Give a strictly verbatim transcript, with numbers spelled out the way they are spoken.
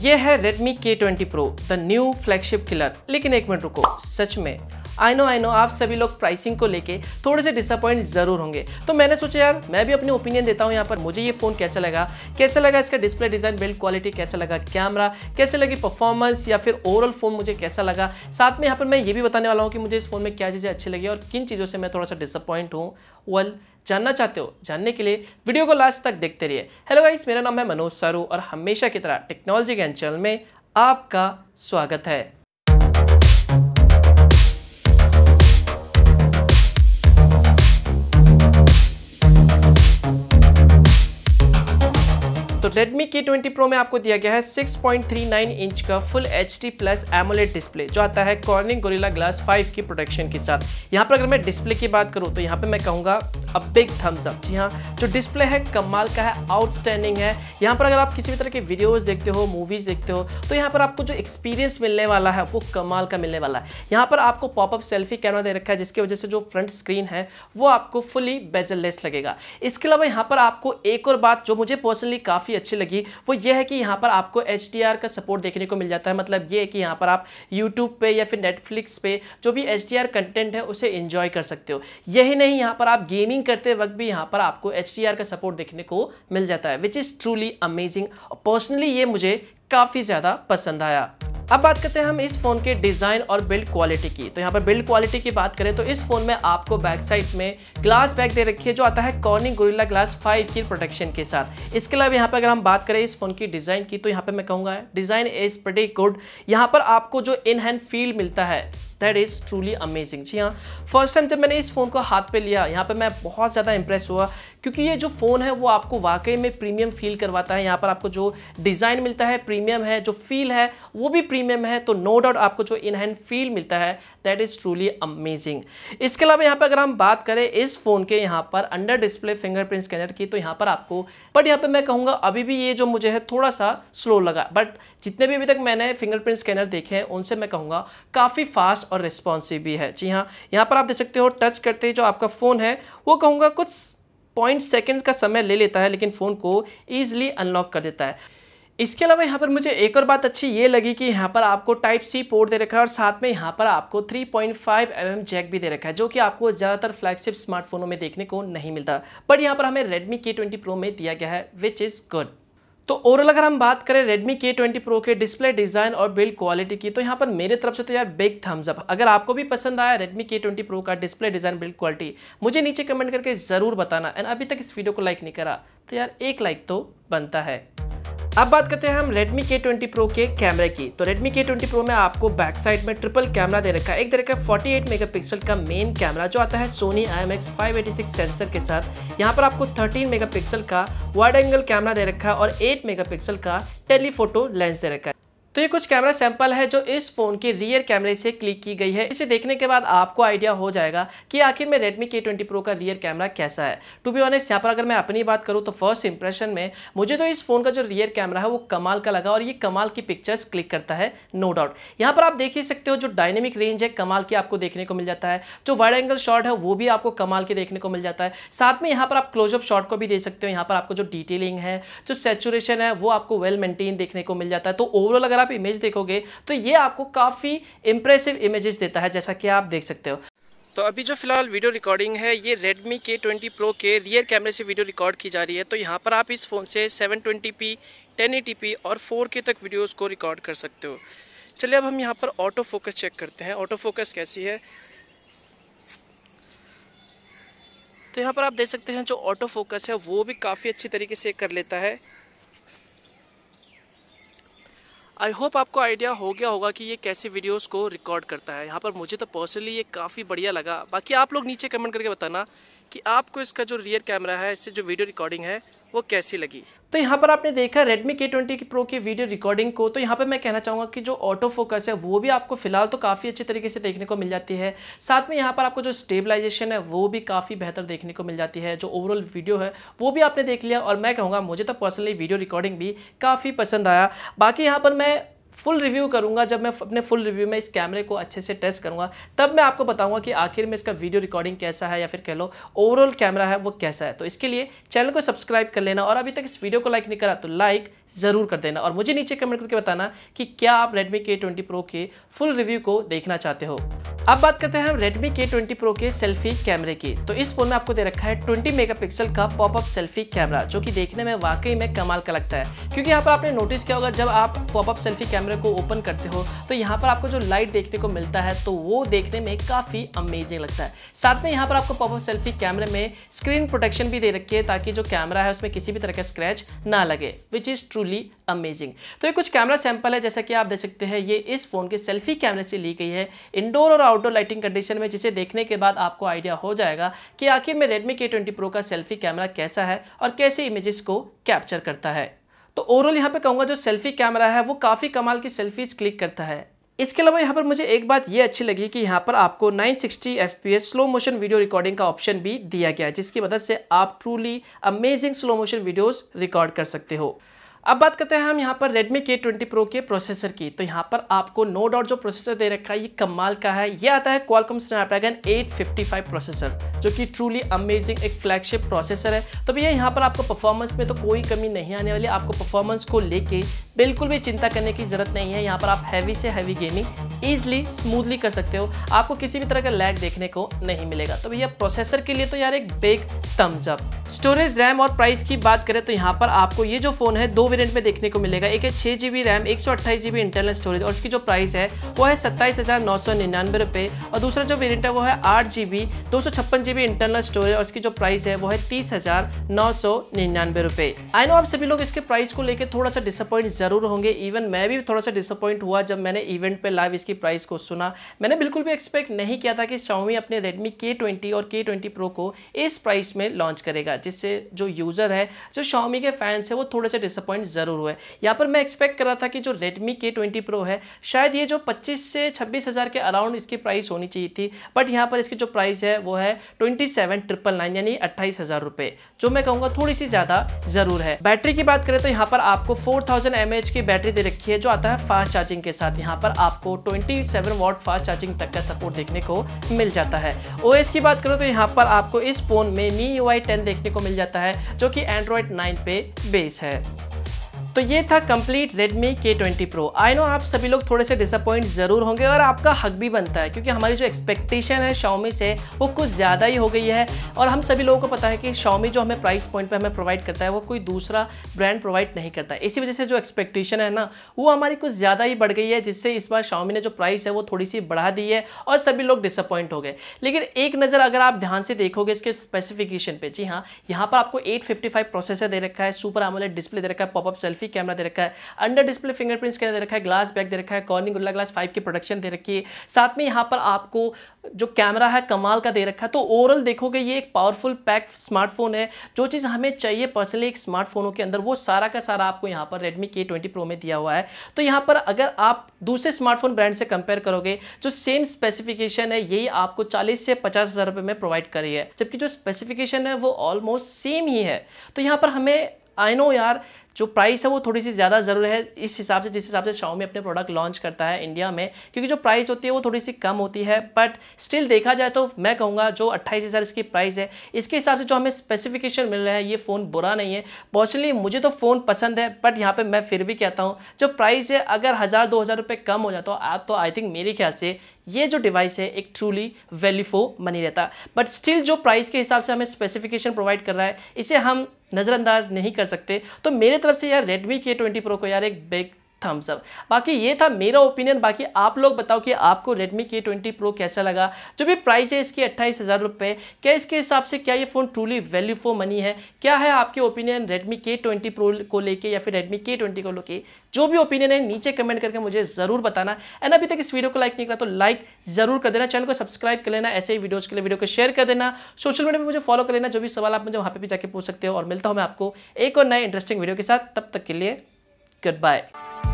ये है Redmi K twenty Pro, the new flagship killer. लेकिन एक मिनट रुको, सच में आई नो आई नो आप सभी लोग प्राइसिंग को लेके थोड़े से डिसअपॉइंट जरूर होंगे, तो मैंने सोचा यार मैं भी अपनी ओपिनियन देता हूँ यहाँ पर। मुझे ये फ़ोन कैसा लगा, कैसा लगा इसका डिस्प्ले डिज़ाइन, बिल्ड क्वालिटी कैसा लगा, कैमरा कैसे लगी, परफॉर्मेंस या फिर ओवरऑल फ़ोन मुझे कैसा लगा। साथ में यहाँ पर मैं ये भी बताने वाला हूँ कि मुझे इस फ़ोन में क्या चीज़ें अच्छी लगी और किन चीज़ों से मैं थोड़ा सा डिसअपॉइंट हूँ। वेल, जानना चाहते हो, जानने के लिए वीडियो को लास्ट तक देखते रहिए। हेलो गाइस, मेरा नाम है मनोज सारू और हमेशा की तरह टेक्नोलॉजी ज्ञान चैनल में आपका स्वागत है। तो Redmi K ट्वेंटी Pro में आपको दिया गया है six point three nine inch का full H D plus AMOLED display, जो आता है कॉर्निंग गोरिल्ला ग्लास फाइव की प्रोटेक्शन के साथ। यहाँ पर अगर मैं डिस्प्ले की बात करूँ तो यहाँ पे मैं कहूँगा अ बिग थम्स अप। जी हाँ, जो डिस्प्ले है कमाल का है, आउटस्टैंडिंग है। यहाँ पर अगर आप किसी भी तरह के वीडियोज़ देखते हो, मूवीज़ देखते हो, तो यहाँ पर आपको जो एक्सपीरियंस मिलने वाला है वो कमाल का मिलने वाला है। यहाँ पर आपको पॉपअप सेल्फी कैमरा दे रखा है, जिसकी वजह से जो फ्रंट स्क्रीन है वो आपको फुली बेजललेस लगेगा। इसके अलावा यहाँ पर आपको एक और बात जो मुझे पर्सनली काफ़ी अच्छी लगी वो ये है कि यहाँ पर आपको एच डी आर का सपोर्ट देखने को मिल जाता है। मतलब ये है कि यहाँ पर आप यूट्यूब पे या फिर नेटफ्लिक्स पे जो भी एच डी आर कंटेंट है उसे एंजॉय कर सकते हो। यही नहीं, यहाँ पर आप गेमिंग करते वक्त भी यहाँ पर आपको एच डी आर का सपोर्ट देखने को मिल जाता है, which is truly amazing. Personally ये मुझे काफ़ी ज़्यादा पसंद आया। अब बात करते हैं हम इस फोन के डिजाइन और बिल्ड क्वालिटी की। तो यहाँ पर बिल्ड क्वालिटी की बात करें तो इस फोन में आपको बैक साइड में ग्लास बैक दे रखी है, जो आता है कॉर्निंग गोरिल्ला ग्लास फाइव की प्रोटेक्शन के साथ। इसके अलावा यहाँ पर अगर हम बात करें इस फोन की डिजाइन की, तो यहाँ पे मैं कहूँगा डिजाइन इज प्रीटी गुड। यहाँ पर आपको जो इन हैंड फील मिलता है दैट इज ट्रूली अमेजिंग। जी हाँ, फर्स्ट टाइम जब मैंने इस फोन को हाथ पे लिया, यहाँ पे मैं बहुत ज़्यादा इंप्रेस हुआ, क्योंकि ये जो फ़ोन है वो आपको वाकई में प्रीमियम फील करवाता है। यहाँ पर आपको जो डिज़ाइन मिलता है प्रीमियम है, जो फील है वो भी प्रीमियम है। तो नो डाउट आपको जो इन हैंड फील मिलता है दैट इज़ ट्रूली अमेजिंग। इसके अलावा यहाँ पर अगर हम बात करें इस फ़ोन के यहाँ पर अंडर डिस्प्ले फिंगरप्रिंट स्कैनर की, तो यहाँ पर आपको बट यहाँ पर मैं कहूँगा अभी भी ये जो मुझे है थोड़ा सा स्लो लगा। बट जितने भी अभी तक मैंने फिंगरप्रिंट स्कैनर देखे हैं उनसे मैं कहूँगा काफ़ी फास्ट और रिस्पॉन्सिव भी है। जी हाँ, यहाँ पर आप देख सकते हो टच करते ही जो आपका फ़ोन है वो कहूँगा कुछ पॉइंट सेकेंड्स का समय ले लेता है, लेकिन फ़ोन को ईजिली अनलॉक कर देता है। इसके अलावा यहाँ पर मुझे एक और बात अच्छी ये लगी कि यहाँ पर आपको टाइप सी पोर्ट दे रखा है और साथ में यहाँ पर आपको three point five M M jack भी दे रखा है, जो कि आपको ज़्यादातर फ्लैगशिप स्मार्टफोनों में देखने को नहीं मिलता। बट यहाँ पर हमें Redmi K ट्वेंटी Pro में दिया गया है, विच इज़ गुड। तो ओवरऑल अगर हम बात करें Redmi K ट्वेंटी Pro के डिस्प्ले डिज़ाइन और बिल्ड क्वालिटी की, तो यहाँ पर मेरे तरफ से तो यार बिग थम्स अप। अगर आपको भी पसंद आया Redmi K ट्वेंटी Pro का डिस्प्ले डिज़ाइन बिल्ड क्वालिटी, मुझे नीचे कमेंट करके ज़रूर बताना। एंड अभी तक इस वीडियो को लाइक नहीं करा तो यार एक लाइक तो बनता है। अब बात करते हैं हम Redmi K ट्वेंटी Pro के कैमरे की। तो Redmi K ट्वेंटी Pro में आपको बैक साइड में ट्रिपल कैमरा दे रखा है। एक दे रखा है फोर्टी एट मेगापिक्सल का मेन कैमरा, जो आता है Sony I M X five eighty six sensor के साथ। यहाँ पर आपको थर्टीन मेगापिक्सल का वाइड एंगल कैमरा दे रखा है और एट मेगापिक्सल का टेलीफोटो लेंस दे रखा है। तो ये कुछ कैमरा सैंपल है जो इस फोन के रियर कैमरे से क्लिक की गई है। इसे देखने के बाद आपको आइडिया हो जाएगा कि आखिर में Redmi K ट्वेंटी Pro का रियर कैमरा कैसा है। टू बी ऑनेस्ट, यहाँ पर अगर मैं अपनी बात करूँ तो फर्स्ट इंप्रेशन में मुझे तो इस फोन का जो रियर कैमरा है वो कमाल का लगा और ये कमाल की पिक्चर्स क्लिक करता है, नो डाउट। यहाँ पर आप देख ही सकते हो जो डायनेमिक रेंज है कमाल की आपको देखने को मिल जाता है, जो वाइड एंगल शॉट है वो भी आपको कमाल के देखने को मिल जाता है। साथ में यहाँ पर आप क्लोजअप शॉट को भी दे सकते हो। यहाँ पर आपको जो डिटेलिंग है, जो सैचुरेशन है वो आपको वेल मेंटेन देखने को मिल जाता है। तो ओवरऑल अगर आप इमेज देखोगे तो ये आपको काफी इंप्रेसिव इमेजेस देता है, जैसा कि आप देख सकते हो। तो अभी जो फिलहाल वीडियो रिकॉर्डिंग है ये Redmi K ट्वेंटी Pro के रियर कैमरे से वीडियो रिकॉर्ड की जा रही है। तो यहाँ पर आप इस फोन से seven twenty P, ten eighty P और फोर के तक वीडियोस को रिकॉर्ड कर सकते हो। चलिए अब हम यहाँ पर ऑटो फोकस चेक करते हैं, ऑटो फोकस कैसी है। तो यहाँ पर आप देख सकते हैं जो ऑटो फोकस है वो भी काफ़ी अच्छी तरीके से कर लेता है। आई होप आपको आइडिया हो गया होगा कि ये कैसे वीडियोस को रिकॉर्ड करता है। यहाँ पर मुझे तो पर्सनली ये काफ़ी बढ़िया लगा। बाकी आप लोग नीचे कमेंट करके बताना कि आपको इसका जो रियर कैमरा है, इससे जो वीडियो रिकॉर्डिंग है वो कैसी लगी। तो यहाँ पर आपने देखा Redmi K ट्वेंटी Pro की वीडियो रिकॉर्डिंग को। तो यहाँ पर मैं कहना चाहूँगा कि जो ऑटो फोकस है वो भी आपको फिलहाल तो काफ़ी अच्छे तरीके से देखने को मिल जाती है। साथ में यहाँ पर आपको जो स्टेबलाइजेशन है वो भी काफ़ी बेहतर देखने को मिल जाती है। जो ओवरऑल वीडियो है वो भी आपने देख लिया और मैं कहूँगा मुझे तो पर्सनली वीडियो रिकॉर्डिंग भी काफ़ी पसंद आया। बाकी यहाँ पर मैं फुल रिव्यू करूंगा, जब मैं अपने फुल रिव्यू में इस कैमरे को अच्छे से टेस्ट करूंगा, तब मैं आपको बताऊंगा कि आखिर में इसका वीडियो रिकॉर्डिंग कैसा है या फिर कह लो ओवरऑल कैमरा है वो कैसा है। तो इसके लिए चैनल को सब्सक्राइब कर लेना और अभी तक इस वीडियो को लाइक नहीं करा तो लाइक जरूर कर देना और मुझे नीचे कमेंट करके बताना कि क्या आप Redmi के ट्वेंटी Pro के फुल रिव्यू को देखना चाहते हो। अब बात करते हैं हम Redmi के ट्वेंटी Pro के सेल्फी कैमरे की। तो इस फोन में आपको दे रखा है ट्वेंटी मेगापिक्सल का पॉपअप सेल्फी कैमरा, जो कि देखने में वाकई में कमाल का लगता है। क्योंकि यहाँ पर आपने नोटिस किया होगा, जब आप पॉपअप सेल्फी कैमरे को ओपन करते हो तो यहाँ पर आपको जो लाइट देखने को मिलता है तो वो देखने में काफी अमेजिंग लगता है। साथ में यहाँ पर आपको पॉपअप सेल्फी कैमरे में स्क्रीन प्रोटेक्शन भी दे रखी है ताकि जो कैमरा है उसमें किसी भी तरह का स्क्रैच ना लगे, विच इज ट्रूली अमेजिंग। तो ये कुछ कैमरा सैंपल है, जैसा कि आप देख सकते हैं ये इस फोन के सेल्फी कैमरे से ली गई है इंडोर और आउटडोर लाइटिंग कंडीशन में, जिसे देखने के बाद आपको आइडिया हो जाएगा कि आखिर में Redmi के ट्वेंटी Pro का सेल्फी कैमरा कैसा है और कैसे इमेजेस को कैप्चर करता है। तो ओवरऑल यहाँ पे कहूँगा जो सेल्फी कैमरा है वो काफ़ी कमाल की सेल्फीज क्लिक करता है। इसके अलावा यहाँ पर मुझे एक बात ये अच्छी लगी कि यहाँ पर आपको nine sixty F P S slow motion video recording का ऑप्शन भी दिया गया है, जिसकी मदद से आप truly amazing slow motion videos record कर सकते हो। अब बात करते हैं हम यहाँ पर Redmi के ट्वेंटी Pro के प्रोसेसर की। तो यहाँ पर आपको नो डाउट जो प्रोसेसर दे रखा है ये कमाल का है। ये आता है Qualcomm Snapdragon eight fifty five processor, जो कि ट्रूली अमेजिंग एक फ्लैगशिप प्रोसेसर है। तो भैया यहाँ पर आपको परफॉर्मेंस में तो कोई कमी नहीं आने वाली। आपको परफॉर्मेंस को लेके बिल्कुल भी चिंता करने की जरूरत नहीं है। यहाँ पर आप हैवी से हैवी गेमिंग ईजिली स्मूथली कर सकते हो, आपको किसी भी तरह का लैग देखने को नहीं मिलेगा। तो भैया प्रोसेसर के लिए तो यार एक big thumbs up. Storage, RAM और प्राइस की बात करें तो यहाँ पर आपको ये जो फोन है दो वेरिएंट में देखने को मिलेगा। एक है छह जीबी रैम, एक सौ अट्ठाईस जीबी इंटरनल स्टोरेज और इसकी जो प्राइस है वो है सत्ताईस हजार नौ सौ निन्यानवे रुपए। और दूसरा जो वेरिएंट है वो है आठ जीबी दो सौ छप्पन जीबी इंटरनल स्टोरेज और इसकी जो प्राइस है वो है तीस हजार नौ सौ निन्यानवे रुपए। आई नो आप सभी लोग इसके प्राइस को लेकर थोड़ा सा डिसअपॉइंट जरूर होंगे। इवन मैं भी थोड़ा सा डिसअपॉइंट हुआ जब मैंने इवेंट पे लाइव इसकी प्राइस को सुना। मैंने बिल्कुल भी एक्सपेक्ट नहीं किया था कि Xiaomi अपने Redmi के ट्वेंटी और के ट्वेंटी Pro को इस प्राइस में लॉन्च करेगा, जिससे जो यूजर है, जो Xiaomi के फैंस है, वो थोड़े से डिसअपॉइंट जरूर हुए। यहाँ पर मैं एक्सपेक्ट कर रहा था कि जो Redmi के ट्वेंटी Pro है शायद ये जो पच्चीस से छब्बीस हजार के अराउंड इसकी प्राइस होनी चाहिए थी, बट यहाँ पर इसकी जो प्राइस है वो है ट्वेंटी सेवन ट्रिपल नाइन यानी अट्ठाईस हजार रुपए, जो मैं कहूँगा थोड़ी सी ज्यादा जरूर है। बैटरी की बात करें तो यहाँ पर आपको four thousand M A H की बैटरी दे रखी है, जो आता है फास्ट चार्जिंग के साथ। यहाँ पर आपको twenty seven watt fast charging तक का सपोर्ट देखने को मिल जाता है। ओएस की बात करो तो यहाँ पर आपको इस फोन में M I U I ten देखने को मिल जाता है, जो कि एंड्रॉइड नाइन पे बेस है। तो ये था complete Redmi K twenty Pro। I know आप सभी लोग थोड़े से डिसअपॉइंट जरूर होंगे और आपका हक भी बनता है, क्योंकि हमारी जो एक्सपेक्टेशन है Xiaomi से वो कुछ ज़्यादा ही हो गई है। और हम सभी लोगों को पता है कि Xiaomi जो हमें प्राइस पॉइंट पे हमें प्रोवाइड करता है वो कोई दूसरा ब्रांड प्रोवाइड नहीं करता है। इसी वजह से जो एक्सपेक्टेशन है ना वो हमारी कुछ ज़्यादा ही बढ़ गई है, जिससे इस बार Xiaomi ने जो प्राइस है वो थोड़ी सी बढ़ा दी है और सभी लोग डिसअपॉइंट हो गए। लेकिन एक नज़र अगर आप ध्यान से देखोगे इसके स्पेसिफिकेशन पे, जी हाँ, यहाँ पर आपको एट फिफ्टी फाइव प्रोसेसर दे रखा है, सुपर एमोलेड डिस्प्ले दे रखा है, पॉपअप सेल्फी कैमरा दे रखा है, अंडर डिस्प्ले फिंगरप्रिंट स्कैनर दे रखा है, ग्लास बैक दे रखा है, कॉर्निंग गोरिल्ला ग्लास फाइव की प्रोडक्शन दे रखी है। साथ में यहाँ पर आपको जो कैमरा है कमाल का दे रखा है। तो ओवरऑल देखोगे ये एक पावरफुल पैक स्मार्टफोन है। जो चीज़ हमें चाहिए पर्सनली एक स्मार्टफोनों के अंदर वो सारा का सारा आपको यहाँ पर Redmi के ट्वेंटी Pro में दिया हुआ है। तो यहाँ पर अगर आप दूसरे स्मार्टफोन ब्रांड से कंपेयर करोगे, जो सेम स्पेसिफिकेशन है यही आपको चालीस से पचास हज़ार रुपये में प्रोवाइड करी है, जबकि जो स्पेसिफिकेशन है वो ऑलमोस्ट सेम ही है। तो यहाँ पर हमें आई नो यार जो प्राइस है वो थोड़ी सी ज़्यादा ज़रूर है इस हिसाब से जिस हिसाब से Xiaomi अपने प्रोडक्ट लॉन्च करता है इंडिया में, क्योंकि जो प्राइस होती है वो थोड़ी सी कम होती है। बट स्टिल देखा जाए तो मैं कहूँगा जो अट्ठाईस हज़ार इसकी प्राइस है, इसके हिसाब से जो हमें स्पेसिफिकेशन मिल रहा है ये फ़ोन बुरा नहीं है। पर्सनली मुझे तो फ़ोन पसंद है, बट यहाँ पर मैं फिर भी कहता हूँ जो प्राइस है अगर हज़ार दो हज़ार रुपये कम हो जाता हो तो आई थिंक मेरे ख्याल से ये जो डिवाइस है एक ट्रूली वैल्यू फॉर मनी रहता। बट स्टिल जो प्राइस के हिसाब से हमें स्पेसिफिकेशन प्रोवाइड कर रहा है इसे हम नज़रअंदाज नहीं कर सकते। तो मेरे तरफ से यार Redmi के ट्वेंटी Pro को यार एक बिग थम्स अप। बाकी ये था मेरा ओपिनियन। बाकी आप लोग बताओ कि आपको Redmi के ट्वेंटी Pro कैसा लगा। जो भी प्राइस है इसकी अट्ठाईस हज़ार रुपये, क्या इसके हिसाब से क्या ये phone truly value for money है? क्या है आपके opinion Redmi K twenty Pro को लेके या फिर Redmi के ट्वेंटी को लेके? जो भी ओपिनियन है नीचे कमेंट करके मुझे ज़रूर बताना। एंड अभी तक इस वीडियो को लाइक नहीं करा तो लाइक ज़रूर कर देना, चैनल को सब्सक्राइब कर लेना, ऐसे ही वीडियोज़ के लिए वीडियो को शेयर कर देना, सोशल मीडिया पर मुझे फॉलो कर लेना। जो भी सवाल आप मुझे वहाँ पर भी जाके पूछ सकते हो। और मिलता हूँ मैं आपको एक और नए इंटरेस्टिंग वीडियो के साथ, तब तक के लिए गुड बाय।